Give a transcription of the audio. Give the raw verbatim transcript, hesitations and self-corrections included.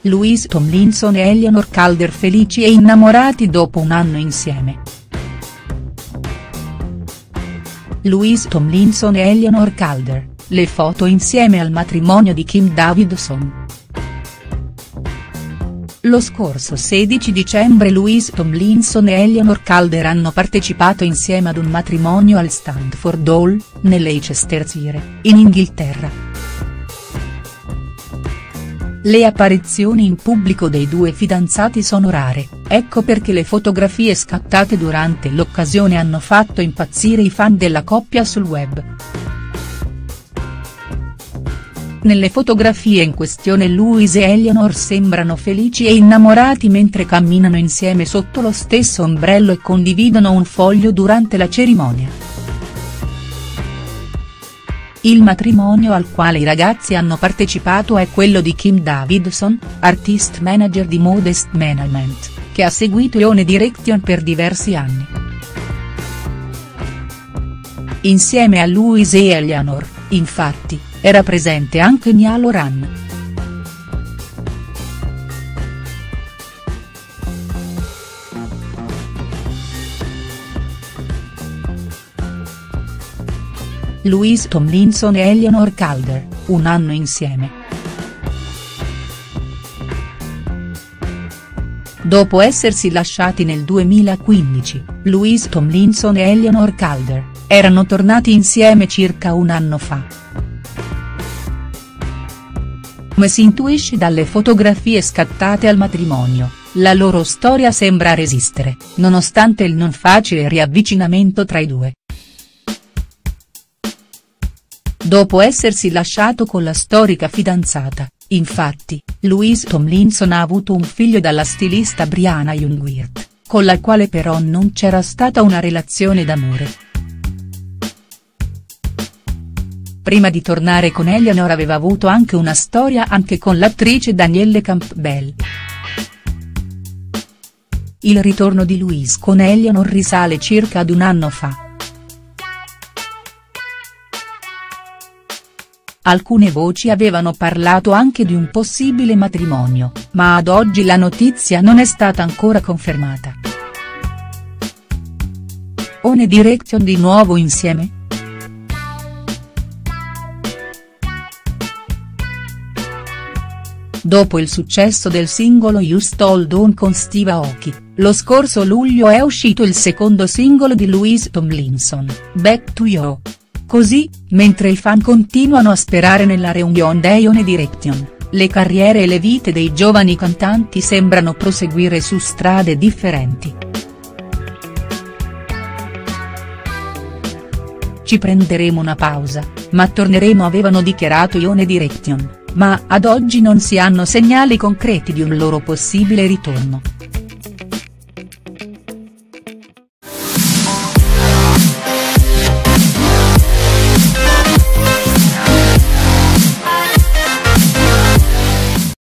Louise Tomlinson e Eleanor Calder felici e innamorati dopo un anno insieme. Louise Tomlinson e Eleanor Calder, le foto insieme al matrimonio di Kim Davidson. Lo scorso sedici dicembre Louise Tomlinson e Eleanor Calder hanno partecipato insieme ad un matrimonio al Stanford Hall, nell'Leicestershire, in Inghilterra. Le apparizioni in pubblico dei due fidanzati sono rare, ecco perché le fotografie scattate durante l'occasione hanno fatto impazzire i fan della coppia sul web. Nelle fotografie in questione Louise e Eleanor sembrano felici e innamorati mentre camminano insieme sotto lo stesso ombrello e condividono un foglio durante la cerimonia. Il matrimonio al quale i ragazzi hanno partecipato è quello di Kim Davidson, artist manager di Modest Management, che ha seguito One Direction per diversi anni. Insieme a Louise e Eleanor, infatti, era presente anche Niall Horan. Louise Tomlinson e Eleanor Calder, un anno insieme. Dopo essersi lasciati nel duemilaquindici, Louise Tomlinson e Eleanor Calder, erano tornati insieme circa un anno fa. Come si intuisce dalle fotografie scattate al matrimonio, la loro storia sembra resistere, nonostante il non facile riavvicinamento tra i due. Dopo essersi lasciato con la storica fidanzata, infatti, Louise Tomlinson ha avuto un figlio dalla stilista Brianna Jungwirth, con la quale però non c'era stata una relazione d'amore. Prima di tornare con Eleanor aveva avuto anche una storia anche con l'attrice Danielle Campbell. Il ritorno di Louise con Eleanor risale circa ad un anno fa. Alcune voci avevano parlato anche di un possibile matrimonio, ma ad oggi la notizia non è stata ancora confermata. One Direction di nuovo insieme?. Dopo il successo del singolo Just Hold On con Steve Aoki, lo scorso luglio è uscito il secondo singolo di Louise Tomlinson, Back to You. Così, mentre i fan continuano a sperare nella reunion dei One Direction, le carriere e le vite dei giovani cantanti sembrano proseguire su strade differenti. Ci prenderemo una pausa, ma torneremo, avevano dichiarato i One Direction, ma ad oggi non si hanno segnali concreti di un loro possibile ritorno.